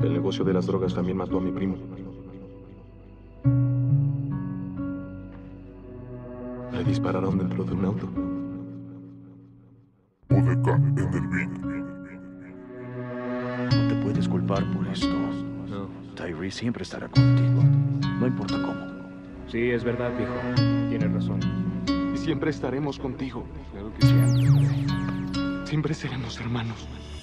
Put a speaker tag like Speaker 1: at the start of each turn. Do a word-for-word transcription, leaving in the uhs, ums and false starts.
Speaker 1: El negocio de las drogas también mató a mi primo. Le dispararon dentro de un auto.
Speaker 2: O D K en el beat.
Speaker 3: No te puedes culpar por esto.
Speaker 4: No.
Speaker 3: Tyree siempre estará contigo. No importa cómo.
Speaker 4: Sí, es verdad, viejo. Tienes razón.
Speaker 1: Y siempre estaremos contigo.
Speaker 4: Claro que sí.
Speaker 1: Siempre seremos hermanos.